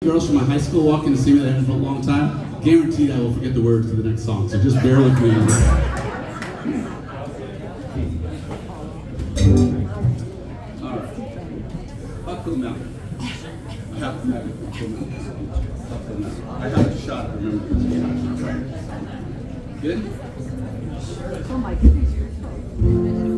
girls from my high school walk in to see me that I haven't for a long time. Guaranteed I will forget the words to the next song, so just bear with me. Alright. Buckle Mountain. I have to have it. Buckle Mountain. Buckle Mountain. I have a shot, remember. Good? Oh my goodness.